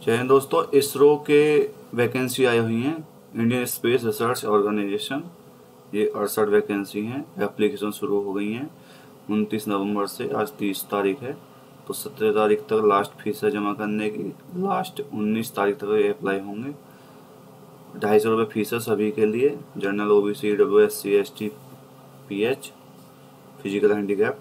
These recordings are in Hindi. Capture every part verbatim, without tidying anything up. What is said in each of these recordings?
जय हिंद दोस्तों, इसरो के वैकेंसी आई हुई हैं। इंडियन स्पेस रिसर्च ऑर्गेनाइजेशन, ये अड़सठ वैकेंसी हैं। एप्लीकेशन शुरू हो गई हैं उनतीस नवंबर से, आज तीस तारीख है। तो सत्रह तारीख तक लास्ट फीस है जमा करने की। लास्ट उन्नीस तारीख तक ये अप्लाई होंगे। ढाई सौ रुपये फीस है सभी के लिए। General, O B C, W S C, S T, P H, physical handicap.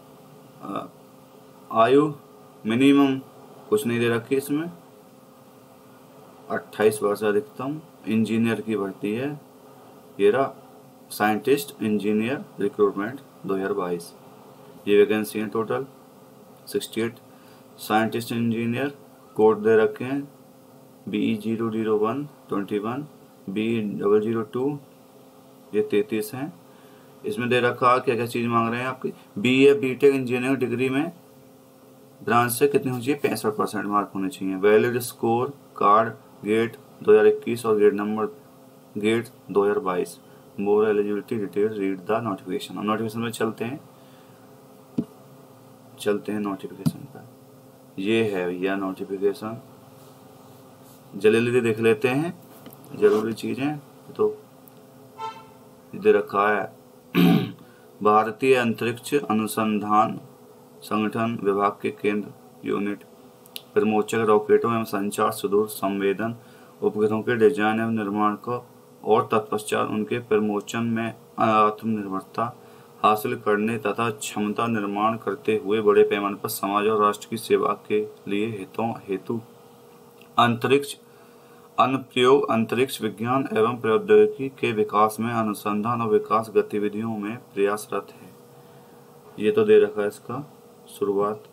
आयु मिनिमम कुछ नहीं दे रखी इसमें, अट्ठाईस वर्ष अधिकतम। इंजीनियर की भर्ती है। ये रहा साइंटिस्ट इंजीनियर रिक्रूटमेंट दो हज़ार बाईस। ये वैकेंसी हैं टोटल अड़सठ। साइंटिस्ट इंजीनियर कोड दे रखे हैं B E zero zero one twenty one, B double zero two, ये तैंतीस हैं। इसमें दे रखा क्या क्या चीज़ मांग रहे हैं आपकी। B A B tech engineering degree में ब्रांच से कितनी होनी चाहिए, पैंसठ परसेंट मार्क होने चाहिए। वैलिड स्कोर कार्ड गेट दो हज़ार इक्कीस और गेट नंबर गेट दो हज़ार बाईस। More eligibility details read the notification. अब नोटिफिकेशन में चलते हैं चलते हैं नोटिफिकेशन पर। ये है भैया नोटिफिकेशन, जल्दी देख लेते हैं, जरूरी चीज़ें तो दे रखा है। भारतीय अंतरिक्ष अनुसंधान संगठन विभाग के केंद्र यूनिट प्रमोचक रॉकेटों एवं संचार सुदूर संवेदन उपग्रहों के डिजाइन एवं निर्माण को और तत्पश्चात उनके प्रमोचन में आत्मनिर्भरता हासिल करने तथा क्षमता निर्माण करते हुए बड़े पैमाने पर समाज और राष्ट्र की सेवा के लिए हितों हेतु अंतरिक्ष अनुप्रयोग अंतरिक्ष विज्ञान एवं प्रौद्योगिकी के विकास में अनुसंधान और विकास गतिविधियों में प्रयासरत है। ये तो दे रखा है इसका शुरुआत।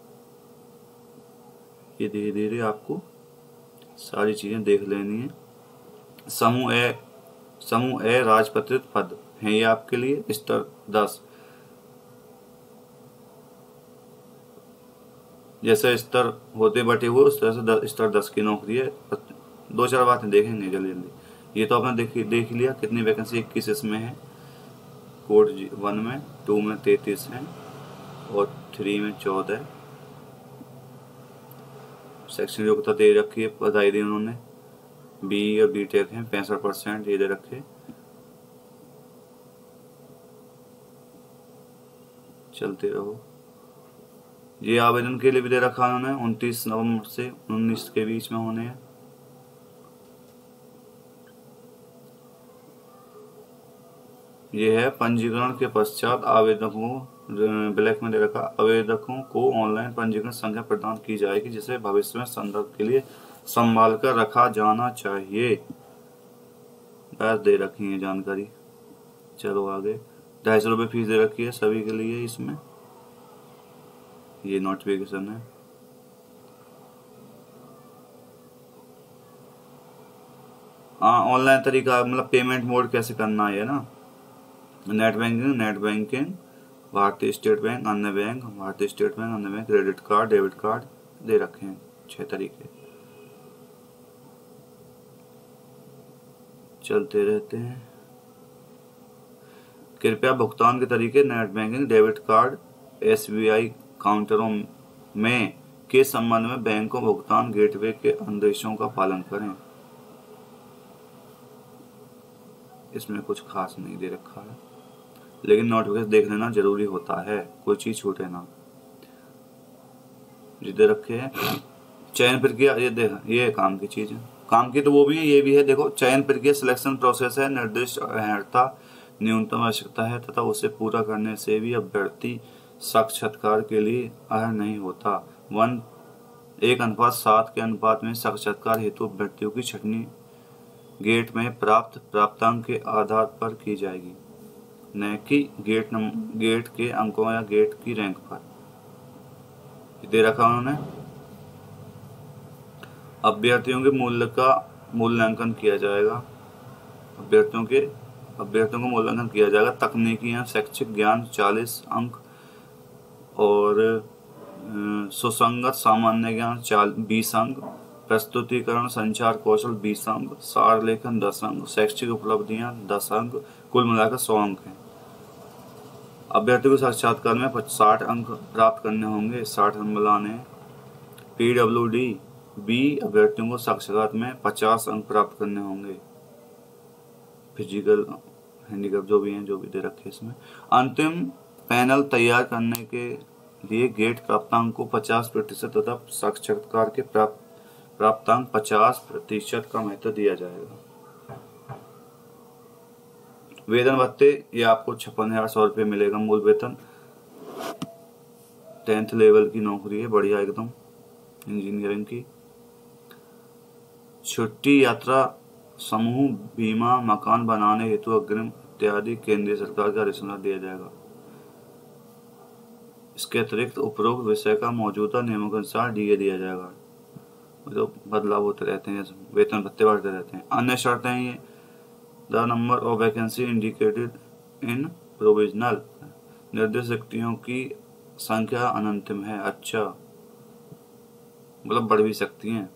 ये धीरे धीरे आपको सारी चीजें देख लेनी है। समूह ए समूह ए राजपत्रित पद हैं ये आपके लिए। स्तर दस, जैसे स्तर होते बटे हुए उस तरह से स्तर दस की नौकरी है। दो चार बातें देखेंगे जल्दी जल्दी। ये तो आपने देख देख लिया कितनी वैकेंसी, इक्कीस इसमें है। कोड वन में, टू में तैतीस है और थ्री में चौदह। सेक्शन योग्यता दे रखी है, बताई दी उन्होंने। बी और बी टेक है, पैंसठ परसेंट ये दे रखे। चलते रहो। ये आवेदन के लिए भी दे रखा उन्होंने, उनतीस नवंबर से उन्नीस के बीच में होने हैं। ये है पंजीकरण के पश्चात आवेदकों, ब्लैक में दे रखा, आवेदकों को ऑनलाइन पंजीकरण संख्या प्रदान की जाएगी जिसे भविष्य में संदर्भ के लिए संभाल कर रखा जाना चाहिए। बस दे रखी है जानकारी। चलो आगे। ढाई सौ रुपये फीस दे रखी है सभी के लिए इसमें। ये नोटिफिकेशन है। हाँ, ऑनलाइन तरीका मतलब पेमेंट मोड कैसे करना है ना। नेट बैंकिंग नेट बैंकिंग भारतीय स्टेट बैंक, अन्य बैंक, भारतीय स्टेट बैंक, अन्य bank, credit card, debit card दे रखे हैं छह तरीके। चलते रहते हैं। कृपया भुगतान के तरीके net banking, debit card, S B I काउंटरों में के संबंध में बैंकों भुगतान गेटवे के आदेशों का पालन करें। इसमें कुछ खास नहीं दे रखा है, लेकिन नोटिफिकेशन देख लेना जरूरी होता है, कोई चीज छूटे ना। ये दे रखे हैं चयन प्रक्रिया, ये देख ये काम की चीज है। काम की तो वो भी है, ये भी है। देखो, चयन प्रक्रिया सिलेक्शन प्रोसेस है। निर्दिष्ट अर्हता न्यूनतम आवश्यकता है तथा उसे पूरा करने से भी अभ्यर्थी साक्षात्कार के लिए अर्ह नहीं होता। वन एक अनुपात सात के अनुपात में साक्षात्कार हेतु अभ्यर्थियों की छटनी गेट में प्राप्त प्राप्तांक के आधार पर की जाएगी, न कि गेट नंबर गेट के अंकों या गेट की रैंक पर। दे रखा उन्होंने। अभ्यर्थियों के मूल्य का मूल्यांकन किया जाएगा। अभ्यर्थियों के अभ्यर्थियों का मूल्यांकन किया जाएगा। तकनीकी या शैक्षिक ज्ञान चालीस अंक और सुसंगत सामान्य ज्ञान चाल बीस अंक, प्रस्तुतिकरण संचार कौशल बीस अंक, सार लेखन दस अंक, शैक्षिक उपलब्धियां दस अंक, कुल मिलाकर सौ अंक हैं। अभ्यर्थी को साक्षात्कार में साठ अंक प्राप्त करने होंगे। साठ अंक मिलाने। पी डब्ल्यू डी बी, अभ्यर्थियों को साक्षात्कार में पचास अंक प्राप्त करने होंगे, फिजिकल हैंडीकैप जो भी हैं, जो भी दे रखे इसमें। अंतिम पैनल तैयार करने के लिए गेट प्राप्तांक को पचास प्रतिशत तथा साक्षात्कार के प्राप्त प्राप्तांक पचास प्रतिशत का महत्व दिया जाएगा। वेतन भत्ते, ये आपको छप्पन हजार सौ रुपये मिलेगा मूल वेतन। टेंथ लेवल की नौकरी है, बढ़िया एकदम, इंजीनियरिंग की। छुट्टी, यात्रा, समूह बीमा, मकान बनाने हेतु अग्रिम इत्यादि केंद्रीय सरकार का आदेश दिया जाएगा। इसके अतिरिक्त उपरोक्त विषय का मौजूदा नियमों के अनुसार डीए दिया जाएगा। तो बदलाव होते रहते हैं, वेतन भत्ते बढ़ते रहते हैं। अन्य शर्तें ये, the number of vacancy indicated in provisional, निर्दिष्ट रिक्तियों की संख्या अनंतिम है। अच्छा, मतलब बढ़ भी सकती हैं।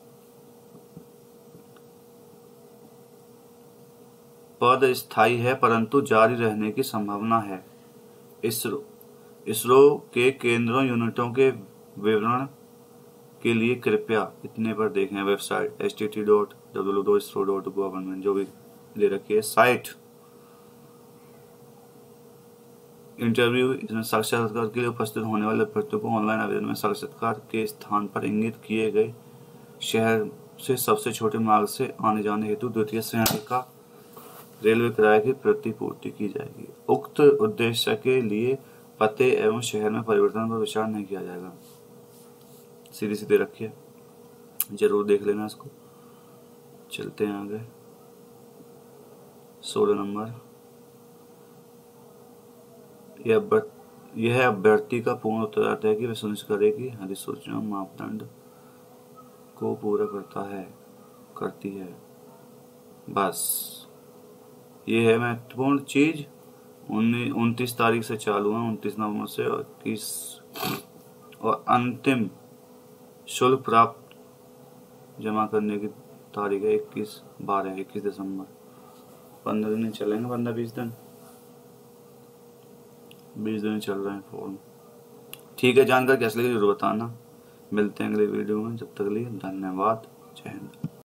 पद स्थायी है परंतु जारी रहने की संभावना है। इसरो इसरो के केंद्रों यूनिटों के विवरण के लिए कृपया इतने पर देखें website H T T dot W dot ISRO dot government, जो भी ले रखी है साइट। इंटरव्यू, इसमें साक्षात्कार के लिए उपस्थित होने वाले अभ्यर्थियों को ऑनलाइन आवेदन में साक्षात्कार के स्थान पर इंगित किए गए शहर से सबसे छोटे मार्ग से आने जाने हेतु द्वितीय श्रेणी का रेलवे किराए की प्रतिपूर्ति की जाएगी। उक्त उद्देश्य के लिए पते एवं शहर में परिवर्तन पर विचार नहीं किया जाएगा। सीधी सीधे रखिए, जरूर देख लेना इसको। चलते हैं आगे। सोलह नंबर, यह यह अभ्यर्थी का पूर्ण उत्तरदायित्व है कि वह सुनिश्चित करे कि अधिसूचना मापदंड को पूरा करता है करती है। बस ये है महत्वपूर्ण चीज। उनतीस तारीख से चालू है, उनतीस नवंबर से, और इक्कीस और अंतिम शुल्क प्राप्त जमा करने की तारीख है इक्कीस बारह इक्कीस दिसंबर। पंद्रह दिन चलेंगे, पंद्रह बीस दिन बीस दिन चल रहे हैं फॉर्म। ठीक है, जानकर कैसे लगी जरूर बताना। मिलते हैं अगले वीडियो में, जब तक के लिए धन्यवाद, जय हिंद।